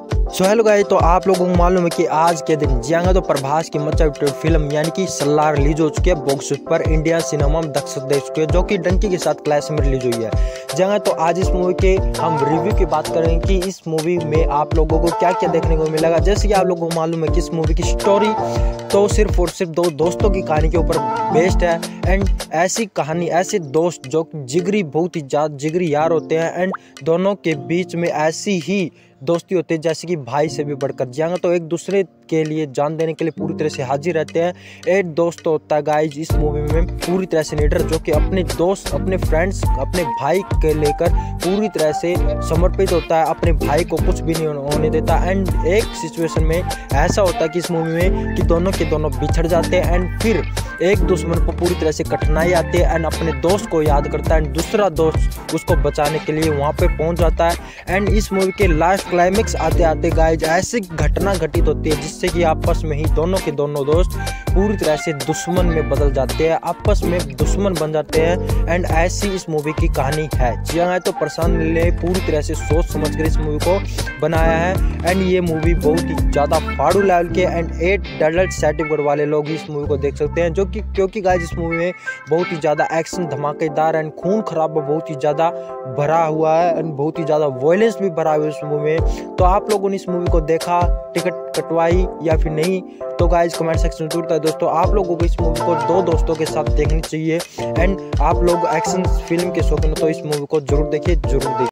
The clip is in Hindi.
सो हेलो गाइस, तो आप लोगों को मालूम है कि आज के दिन जियांगा तो प्रभास की मचा फिल्म यानी कि सलार रिलीज हो चुकी है बॉक्स पर इंडियन सिनेमा में दर्शक देख चुके हैं, जो कि डंकी के साथ क्लैश में रिलीज हुई है जियांगा। तो आज इस मूवी के हम रिव्यू की बात करेंगे कि इस मूवी में आप लोगों को क्या क्या देखने को मिलेगा। जैसे कि आप लोगों को मालूम है कि इस मूवी की स्टोरी तो सिर्फ और सिर्फ दो दोस्तों की कहानी के ऊपर बेस्ड है। एंड ऐसी कहानी, ऐसे दोस्त जो जिगरी, बहुत ही ज़्यादा जिगरी यार होते हैं एंड दोनों के बीच में ऐसी ही दोस्ती होती है जैसे कि भाई से भी बढ़कर। जियांगा तो एक दूसरे के लिए जान देने के लिए पूरी तरह से हाजिर रहते हैं। एक दोस्त तो होता है गाइज इस मूवी में पूरी तरह से लीडर, जो कि अपने दोस्त, अपने फ्रेंड्स, अपने भाई के लेकर पूरी तरह से समर्पित होता है, अपने भाई को कुछ भी नहीं होने देता। एंड एक सिचुएशन में ऐसा होता है कि इस मूवी में कि दोनों के दोनों बिछड़ जाते हैं एंड फिर एक दुश्मन को पूरी तरह से कठिनाई आती है एंड अपने दोस्त को याद करता है एंड दूसरा दोस्त उसको बचाने के लिए वहाँ पे पहुँच जाता है। एंड इस मूवी के लास्ट क्लाइमेक्स आते आते गाइज ऐसी घटना घटित होती है जिससे कि आपस में ही दोनों के दोनों दोस्त पूरी तरह से दुश्मन में बदल जाते हैं, आपस में दुश्मन बन जाते हैं। एंड ऐसी इस मूवी की कहानी है। जियांगा तो प्रशांत नील ने पूरी तरह से सोच समझकर इस मूवी को बनाया है एंड ये मूवी बहुत ही ज़्यादा फाड़ू लेवल के एंड 8 एडल्ट सर्टिफिकेट वाले लोग इस मूवी को देख सकते हैं, जो कि क्योंकि गाइज इस मूवी में बहुत ही ज़्यादा एक्शन धमाकेदार एंड खून खराबा बहुत ही ज़्यादा भरा हुआ है एंड बहुत ही ज़्यादा वायलेंस भी भरा हुआ है इस मूवी में। तो आप लोगों ने इस मूवी को देखा, टिकट कटवाई या फिर नहीं, तो गाइज कमेंट सेक्शन में जरूर बताएं। दोस्तों आप लोगों को इस मूवी को दो दोस्तों के साथ देखनी चाहिए एंड आप लोग एक्शन फिल्म के शौकीन हो तो इस मूवी को जरूर देखिए, जरूर देखिए।